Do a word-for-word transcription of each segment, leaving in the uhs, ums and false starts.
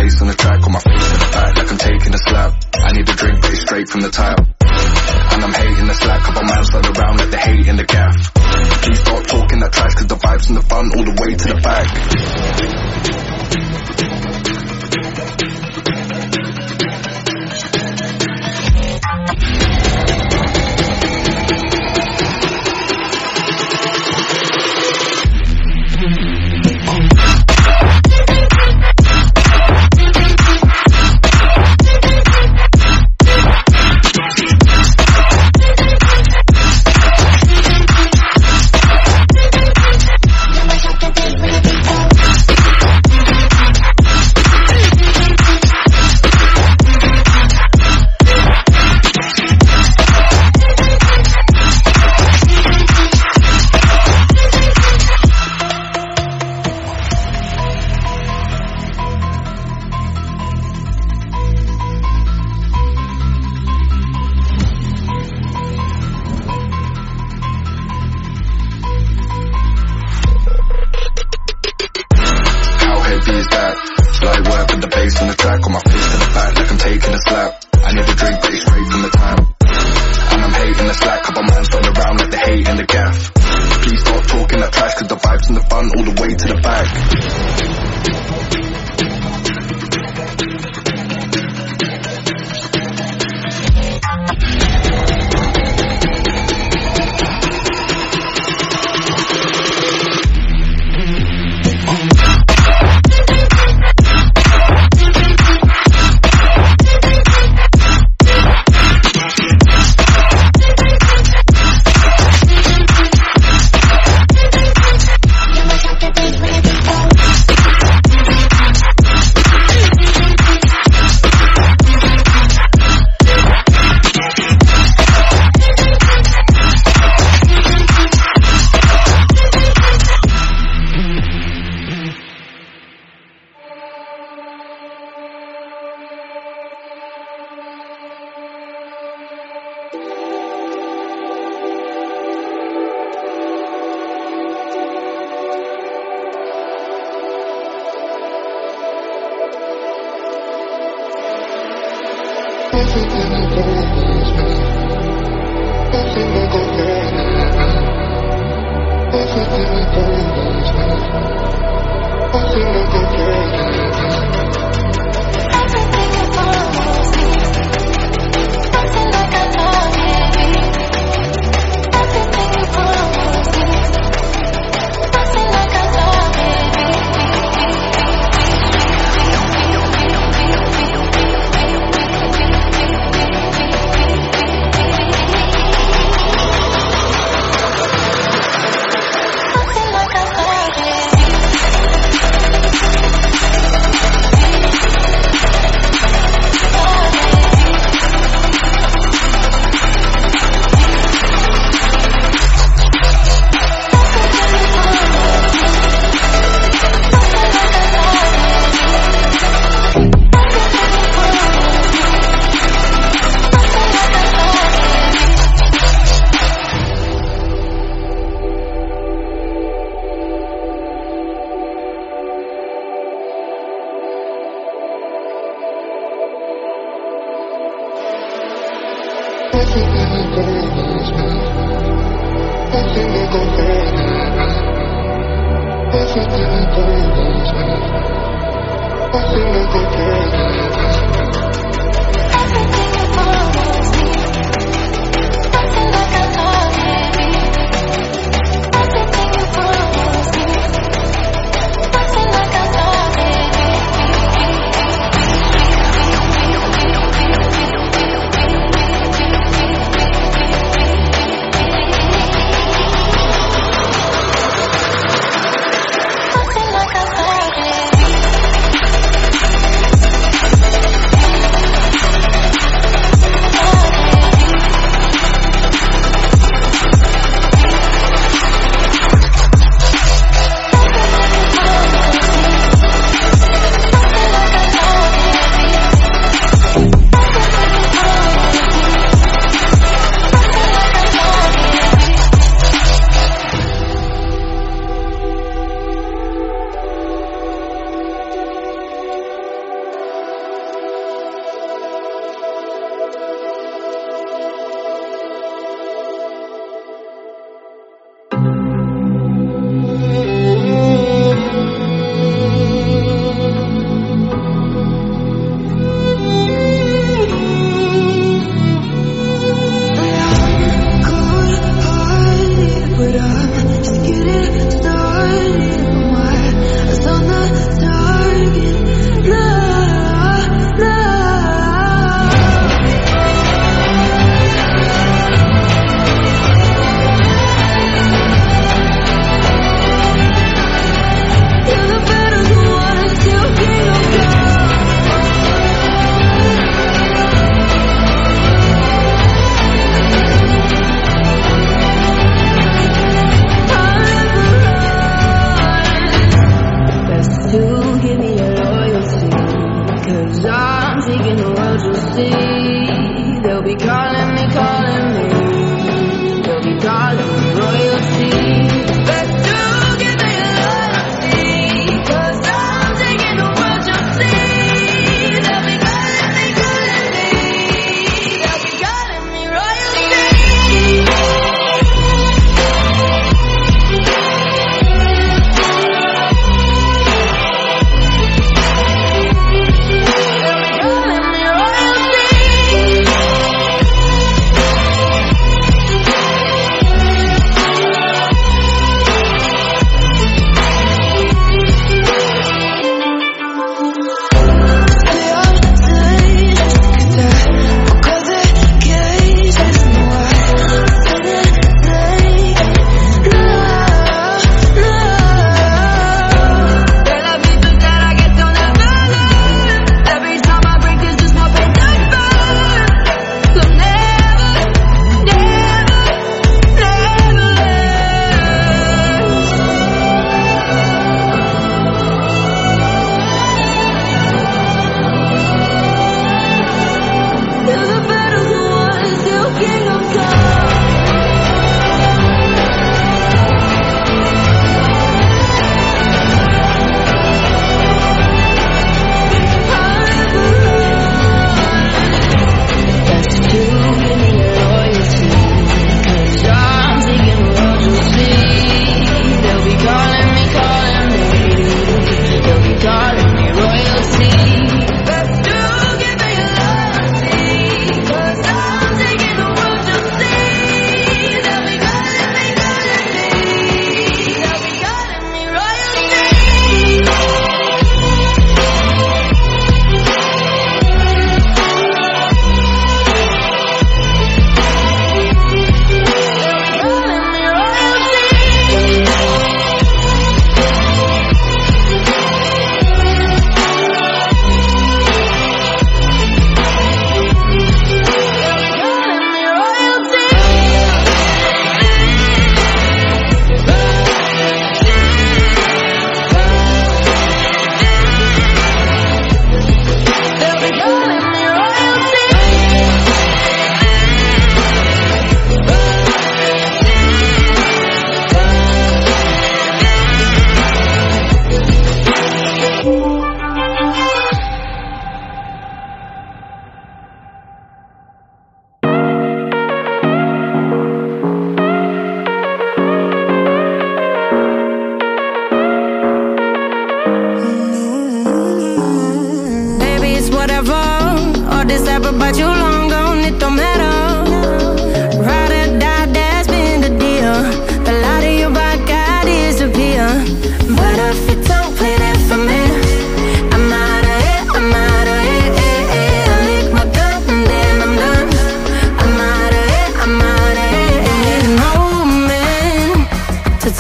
bass on the track, on my face to the back like I'm taking a slap. I need a drink, but it's straight from the tap. And I'm hating the slack, couple man slide around like the hate in the gaff. Please stop talking that trash, cause the vibes and the fun all the way to the back.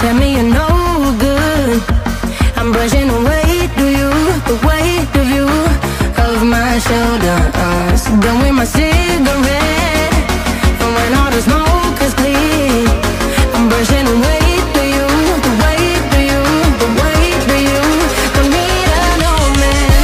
tell me you're no good. I'm brushing away to you, the weight of you, of my shoulders. Done with my cigarette, and when all the smoke is clear, I'm brushing away to you, the weight to you, the weight to you. Don't need a no man.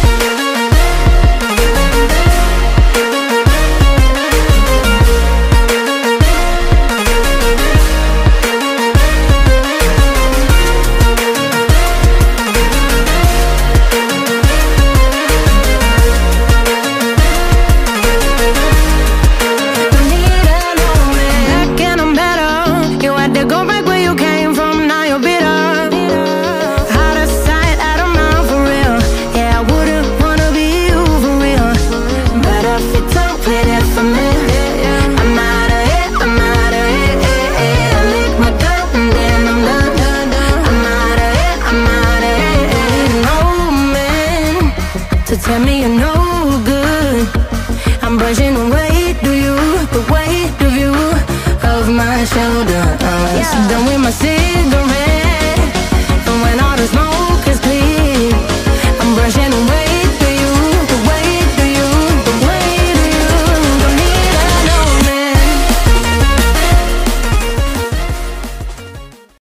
Tell me you're no good. I'm brushing away to you, the weight of you, of my shoulders. Yeah. Done with my sin.